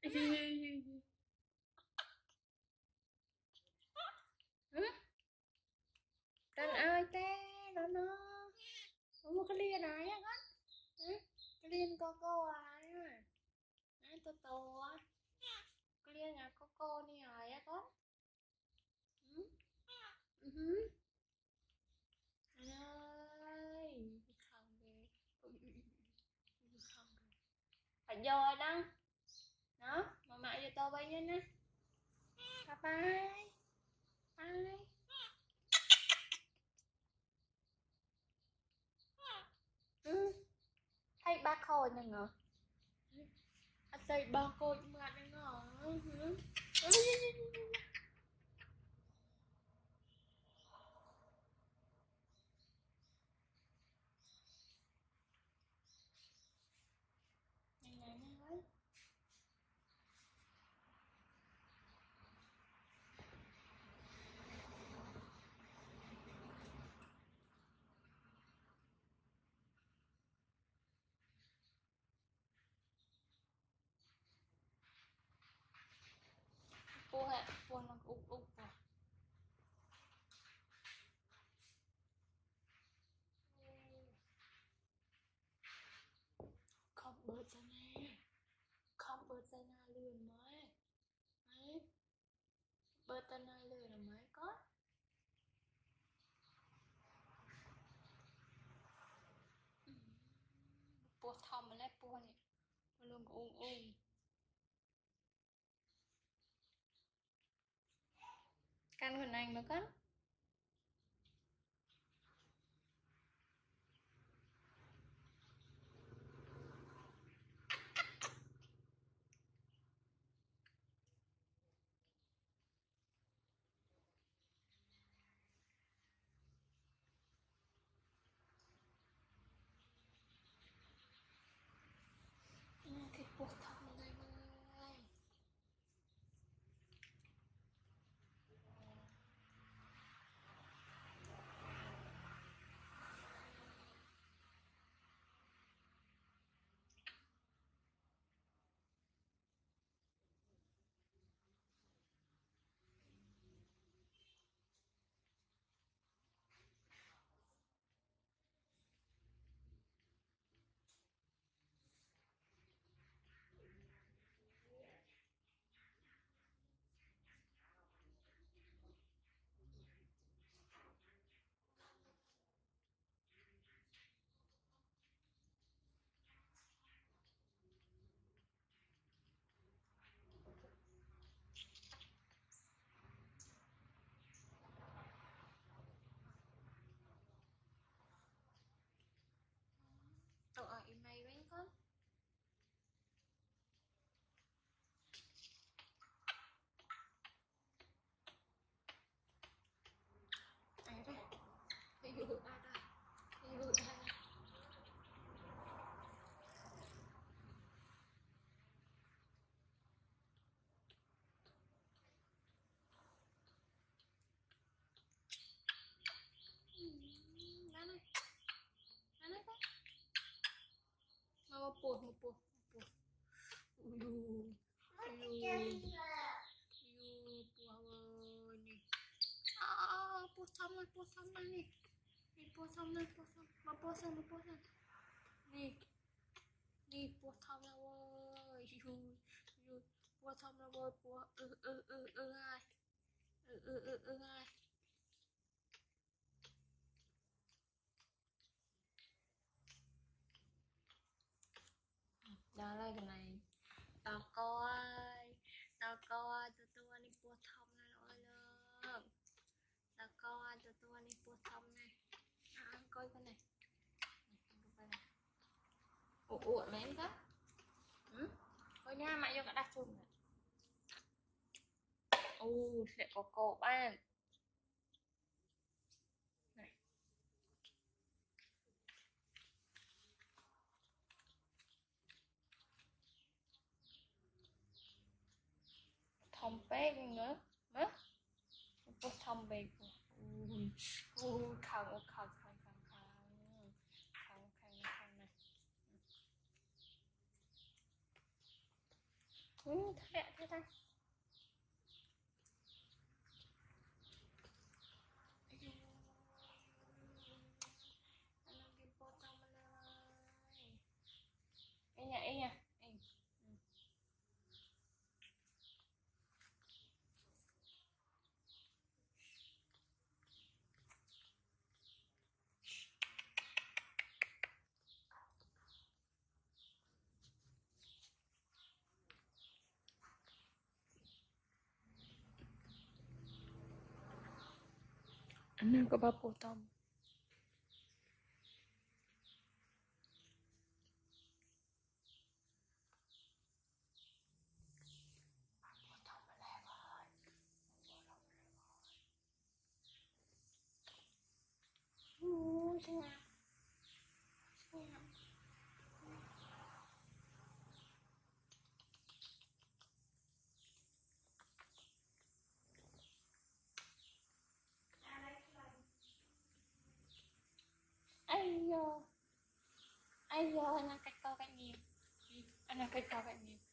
Tên ơi té nó một cái lia này á con, cái lia cô à, Tourtour cái lia nhà cô đi rồi á con. Anh ơi không ghê, phải vô đó đó mà mẹ cho tôi bay nhanh nè, bye bye bye. Thấy ba khôi nè ngờ, anh thấy ba khôi mà nè ngờ. Pua hả, pua nó úp úp à. Không bớt ra nè, không bớt ra nè lươn mới đấy, bớt ra nè lươn là mới có. Pua thòng mà lấy pua nè, pua luôn có căn phần anh mà con. Cái pua thòng này ơi, tao ở im mày bánh con. Ai đây, ví dụ ai đây, ví dụ ai đây. Một bột bùa ơi nè, bùa xong rồi nè, bùa xong mà bùa xong nè, nè bùa xong rồi bùa xong rồi bùa ai đó là cái này tao coi Tourtour này bùa thông này rồi luôn, tao coi Tourtour này bùa thông này, coi cái này, ủa mấy em đó, coi nha mẹ vô cả đặt chung này, sẽ có cổ ban này, thông bếp nữa mất bút thông bếp khăn này, Thế ta. Anak dipotong menai. Iya. Anak ko ba potong? Senyap. Ayo, anak kau kat ni. Anak kau kat ni.